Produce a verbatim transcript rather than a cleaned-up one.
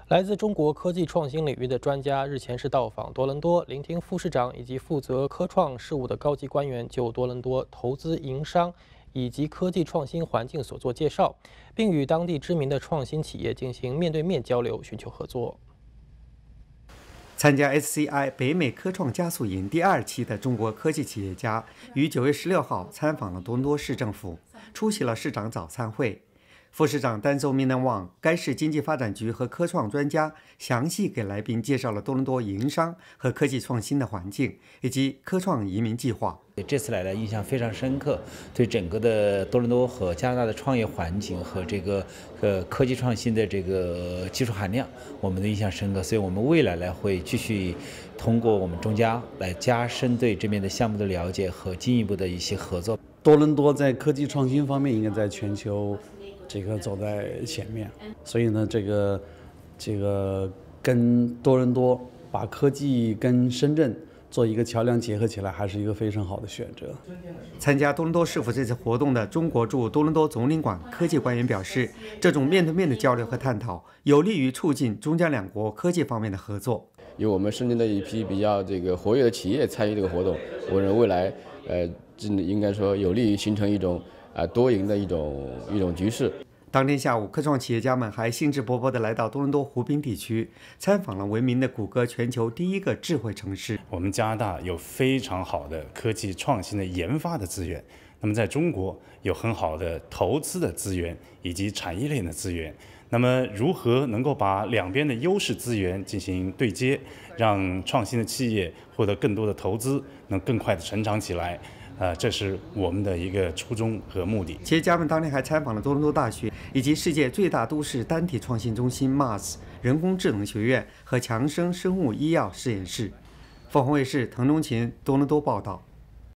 来自中国科技创新领域的专家日前是到访多伦多，聆听副市长以及负责科创事务的高级官员就多伦多投资营商以及科技创新环境所做介绍，并与当地知名的创新企业进行面对面交流，寻求合作。 参加 S C I 北美科创加速营第二期的中国科技企业家于九月十六号参访了多伦多市政府，出席了市长早餐会。副市长丹奏明南旺、该市经济发展局和科创专家详细给来宾介绍了多伦多营商和科技创新的环境以及科创移民计划。 这次来的印象非常深刻，对整个的多伦多和加拿大的创业环境和这个呃科技创新的这个技术含量，我们的印象深刻。所以我们未来呢会继续通过我们中加来加深对这边的项目的了解和进一步的一些合作。 多伦多在科技创新方面应该在全球这个走在前面，所以呢，这个这个跟多伦多把科技跟深圳做一个桥梁结合起来，还是一个非常好的选择。 参加多伦多市府这次活动的中国驻多伦多总领馆科技官员表示，这种面对面的交流和探讨，有利于促进中加两国科技方面的合作。 有我们深圳的一批比较这个活跃的企业参与这个活动，我认为未来呃，应该说有利于形成一种啊、呃、多赢的一种一种局势。 当天下午，科创企业家们还兴致勃勃地来到多伦多湖滨地区，参访了闻名的谷歌全球第一个智慧城市。 我们加拿大有非常好的科技创新的研发的资源，那么在中国有很好的投资的资源以及产业链的资源。那么如何能够把两边的优势资源进行对接，让创新的企业获得更多的投资，能更快地成长起来？呃，这是我们的一个初衷和目的。 企业家们当天还参访了多伦多大学以及世界最大都市单体创新中心 M A S 人工智能学院和强生生物医药实验室。凤凰卫视滕中勤多伦多报道。